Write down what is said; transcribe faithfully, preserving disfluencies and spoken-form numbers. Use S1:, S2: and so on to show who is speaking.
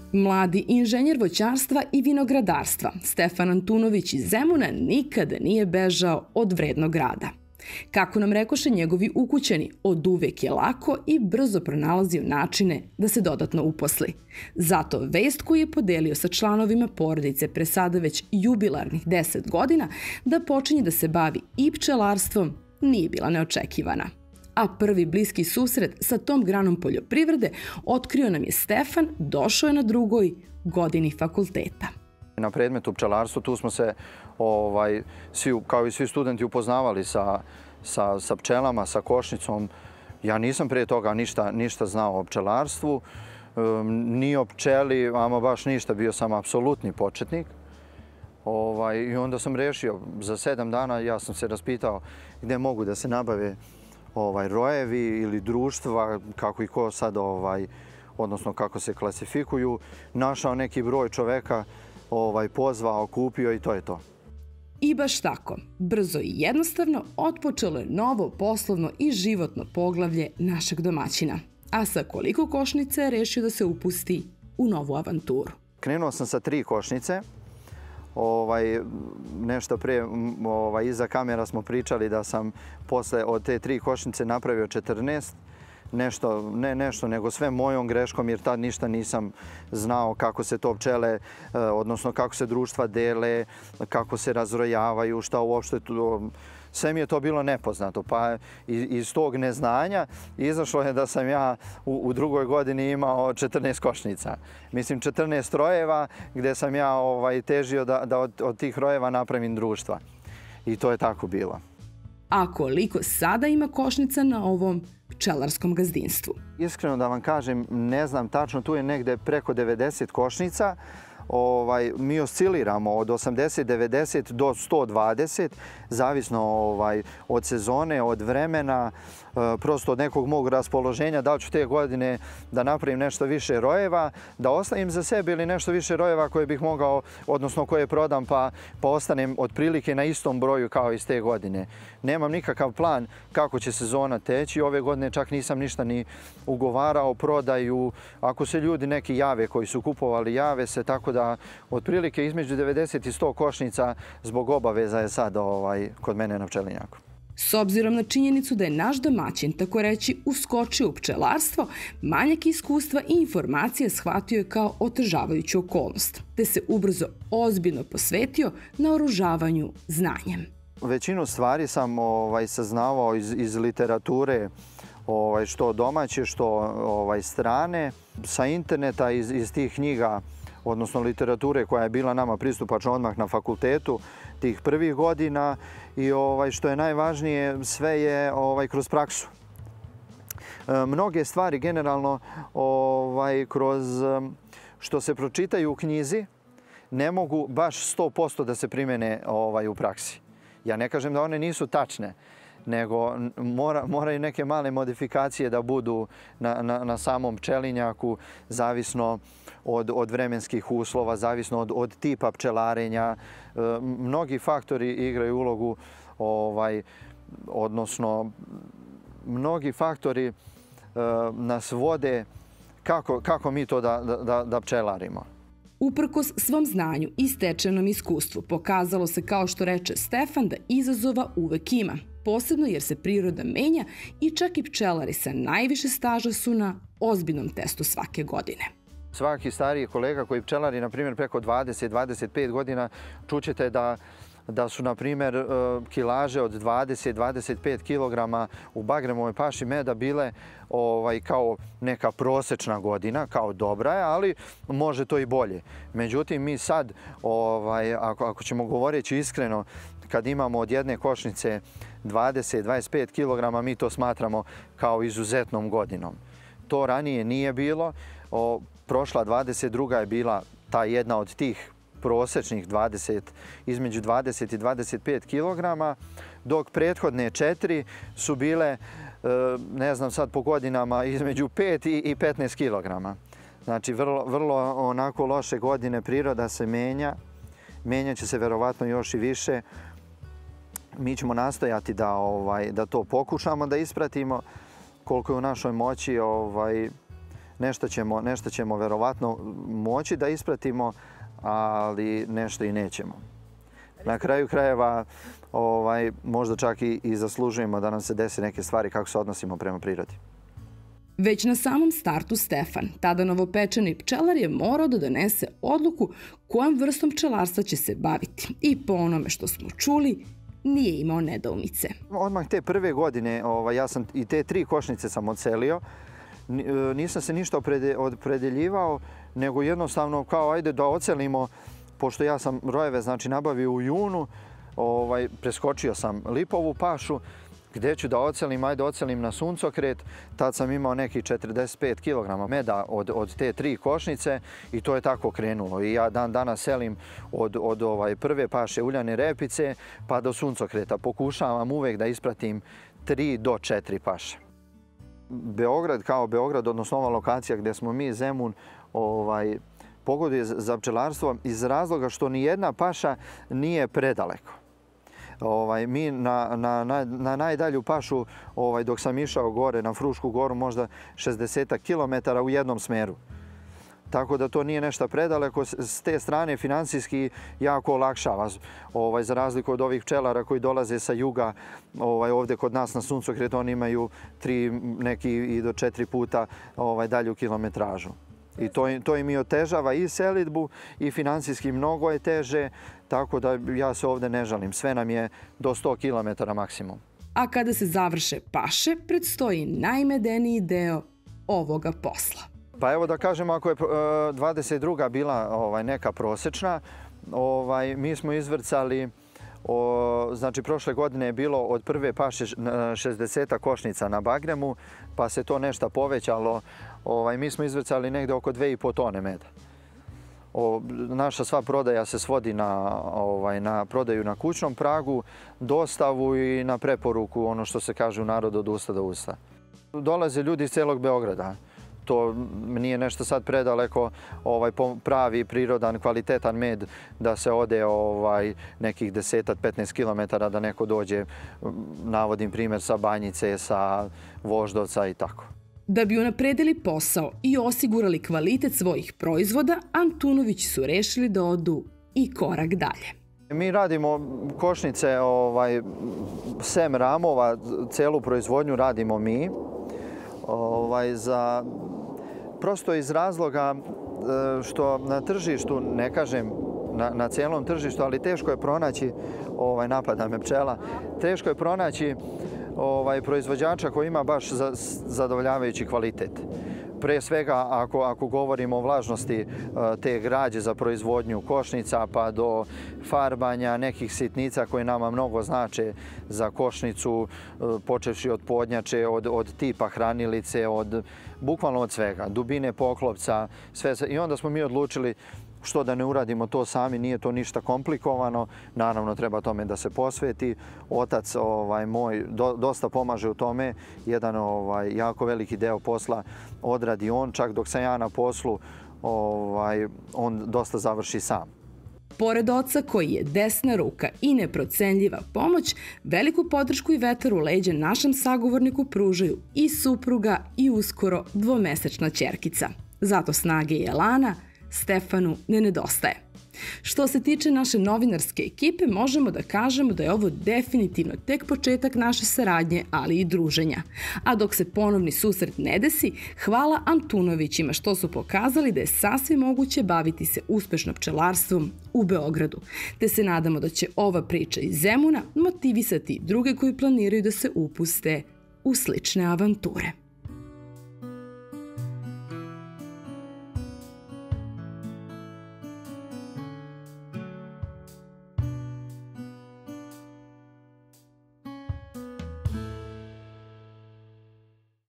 S1: Mladi inženjer voćarstva i vinogradarstva Stefan Antunović iz Zemuna nikada nije bežao od vrednog rada. Kako nam rekoše njegovi ukućani, od uvek je lako i brzo pronalazio načine da se dodatno uposli. Zato vest koju je podelio sa članovima porodice pre sada već jubilarnih deset godina da počinje da se bavi i pčelarstvom nije bila neočekivana. A prvi bliski susret sa tom granom poljoprivrede otkrio nam je Stefan, došao je na drugoj godini fakulteta.
S2: Na predmetu pčelarstvo tu smo se, ovaj, svi, kao i svi studenti, upoznavali sa, sa, sa pčelama, sa košnicom. Ja nisam prije toga ništa, ništa znao o pčelarstvu, um, ni o pčeli, ama baš ništa, bio sam apsolutni početnik. Ovaj, I onda sam rešio, za sedam dana ja sam se raspitao gdje mogu da se nabave ovaj, rojevi ili društva, kako i ko sad, ovaj, odnosno kako se klasifikuju. Našao neki broj čoveka, ovaj, pozvao, kupio i to je to.
S1: I baš tako, brzo i jednostavno otpočelo je novo poslovno i životno poglavlje našeg domaćina. A sa koliko košnica je rešio da se upusti u novu avanturu?
S2: Krenuo sam sa tri košnice. Ovaj, nešto pre, ovaj, iza kamera smo pričali da sam posle od te tri košnice napravio četrnaest. Nešto, ne nešto, nego sve mojom greškom, jer tad ništa nisam znao kako se to pčele, odnosno kako se društva dele, kako se razrojavaju, šta uopšte tu... Sve mi je to bilo nepoznato, pa iz tog neznanja izašlo je da sam ja u, u drugoj godini imao četrnaest košnica. Mislim, četrnaest rojeva gdje sam ja ovaj, težio da, da od, od tih rojeva napravim društva. I to je tako bilo.
S1: A koliko sada ima košnica na ovom pčelarskom gazdinstvu?
S2: Iskreno da vam kažem, ne znam tačno, tu je negde preko devedeset košnica. Ovaj, mi osciliramo od osamdeset devedeset do sto dvadeset, zavisno ovaj, od sezone, od vremena, prosto od nekog mog raspoloženja, da li ću te godine da napravim nešto više rojeva, da ostavim za sebe ili nešto više rojeva koje bih mogao, odnosno koje prodam pa, pa ostanem otprilike na istom broju kao iz te godine. Nemam nikakav plan kako će sezona teći. Ove godine čak nisam ništa ni ugovarao, prodaju. Ako se ljudi neki jave koji su kupovali, jave se, tako da otprilike između devedeset i sto košnica zbog obaveza je sad ovaj, kod mene na pčelinjaku.
S1: S obzirom na činjenicu da je naš domaćin, tako reći, uskočio u pčelarstvo, manjak iskustva i informacije shvatio je kao otežavajuću okolnost, te se ubrzo ozbiljno posvetio naoružavanju znanjem.
S2: Većinu stvari sam ovaj, saznavao iz, iz literature, ovaj, što domaće, što ovaj, strane, sa interneta, iz, iz tih knjiga, odnosno literature koja je bila nama pristupačna odmah na fakultetu tih prvih godina i ovaj, što je najvažnije, sve je ovaj, kroz praksu. E, mnoge stvari generalno ovaj, kroz što se pročitaju u knjizi ne mogu baš sto posto da se primene ovaj, u praksi. Ja ne kažem da one nisu tačne, nego mora, moraju neke male modifikacije da budu na, na, na samom pčelinjaku, zavisno od, od vremenskih uslova, zavisno od, od tipa pčelarenja. E, mnogi faktori igraju ulogu, ovaj, odnosno mnogi faktori e, nas vode kako, kako mi to da, da, da pčelarimo.
S1: Uprkos svom znanju i stečenom iskustvu, pokazalo se, kao što reče Stefan, da izazova uvek ima. Posebno jer se priroda menja i čak i pčelari sa najviše staža su na ozbiljnom testu svake godine.
S2: Svaki stariji kolega koji pčelari, na primjer, preko dvadeset do dvadeset pet godina, čućete da da su, na primjer, kilaže od dvadeset do dvadeset pet kilograma u bagremovoj paši meda bile ovaj, kao neka prosečna godina, kao dobra je, ali može to i bolje. Međutim, mi sad, ovaj, ako, ako ćemo govoreći iskreno, kad imamo od jedne košnice dvadeset do dvadeset pet kilograma, mi to smatramo kao izuzetnom godinom. To ranije nije bilo. O, prošla dvadeset druga je bila ta jedna od tih prosečnih dvadeset, između dvadeset i dvadeset pet kilograma, dok prethodne četiri su bile, ne znam sad po godinama, između pet i petnaest kilograma. Znači, vrlo, vrlo onako loše godine, priroda se menja, menjaće se verovatno još i više. Mi ćemo nastojati da, ovaj, da to pokušamo da ispratimo koliko je u našoj moći, ovaj, nešto ćemo, nešto ćemo verovatno moći da ispratimo, ali nešto i nećemo. Na kraju krajeva ovaj, možda čak i, i zaslužujemo da nam se desi neke stvari kako se odnosimo prema prirodi.
S1: Već na samom startu Stefan, tada novopečeni pčelar, je morao da donese odluku kojom vrstom pčelarstva će se baviti. I po onome što smo čuli, nije imao nedoumice.
S2: Odmah te prve godine, ovaj, ja sam i te tri košnice sam odselio. Nisam se ništa opredeljivao, nego jednostavno kao ajde da odselimo, pošto ja sam rojeve znači nabavio u junu, ovaj, preskočio sam lipovu pašu, gdje ću da ocelim, ajde ocelim na suncokret. Tad sam imao nekih četrdeset pet kilograma meda od, od te tri košnice i to je tako krenulo. I ja dan danas selim od, od ovaj prve paše uljane repice pa do suncokreta. Pokušavam uvek da ispratim tri do četiri paše. Beograd kao Beograd, odnosno ova lokacija gdje smo mi, Zemun, ovaj, pogoduje za pčelarstvo iz razloga što ni jedna paša nije predaleko. Ovaj, mi na, na, na, na najdalju pašu, ovaj, dok sam išao gore na Frušku goru, možda šezdeset kilometara u jednom smeru. Tako da to nije nešto predaleko. S te strane finansijski jako olakšava. Ovaj, za razliku od ovih pčelara koji dolaze sa juga, ovaj, ovdje kod nas na suncokret, oni imaju tri, neki i do četiri puta ovaj, dalju kilometražu. I to, to im i otežava i selidbu i finansijski mnogo je teže, tako da ja se ovdje ne žalim. Sve nam je do sto kilometara maksimum.
S1: A kada se završe paše, predstoji najmedeniji deo ovoga posla.
S2: Pa evo da kažem, ako je dvadeset druga bila ovaj, neka prosečna, ovaj, mi smo izvrcali, o, znači prošle godine je bilo od prve paše šezdeset košnica na bagremu, pa se to nešto povećalo. Ovaj, mi smo izvrcali negdje oko dve i po tone meda. O, naša sva prodaja se svodi na, ovaj, na prodaju na kućnom pragu, dostavu i na preporuku, ono što se kaže u narodu od usta do usta. Dolaze ljudi iz celog Beograda. To nije nešto sad predaleko, ovaj, pravi, prirodan, kvalitetan med da se ode ovaj, nekih deset do petnaest kilometara da neko dođe, navodim primjer, sa Banjice, sa Voždovca i tako.
S1: Da bi unapredili posao i osigurali kvalitet svojih proizvoda, Antunovići su rešili da odu i korak dalje.
S2: Mi radimo košnice, ovaj, sem ramova, celu proizvodnju radimo mi. Ovaj, za, prosto iz razloga što na tržištu, ne kažem na, na cijelom tržištu, ali teško je pronaći, ovaj, napada me pčela, teško je pronaći ovaj, proizvođača koji ima baš za, zadovoljavajući kvalitet. Pre svega ako, ako govorimo o vlažnosti te građe za proizvodnju košnica pa do farbanja nekih sitnica koje nama mnogo znače za košnicu, počevši od podnjače, od, od tipa hranilice, od, bukvalno od svega, dubine poklopca, sve. I onda smo mi odlučili što da ne uradimo to sami, nije to ništa komplikovano, naravno treba tome da se posveti. Otac ovaj, moj do, dosta pomaže u tome, jedan ovaj, jako veliki deo posla odradi on, čak dok sam ja na poslu, ovaj, on dosta završi sam.
S1: Pored oca koji je desna ruka i neprocenljiva pomoć, veliku podršku i vetar u leđa našem sagovorniku pružaju i supruga i uskoro dvomesečna ćerkica. Zato snage i elana Stefanu ne nedostaje. Što se tiče naše novinarske ekipe, možemo da kažemo da je ovo definitivno tek početak naše saradnje, ali i druženja. A dok se ponovni susret ne desi, hvala Antunovićima što su pokazali da je sasvim moguće baviti se uspešno pčelarstvom u Beogradu. Te se nadamo da će ova priča iz Zemuna motivisati druge koji planiraju da se upuste u slične avanture.